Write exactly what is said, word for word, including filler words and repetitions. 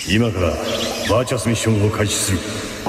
今からバーチャスミッションを開始する。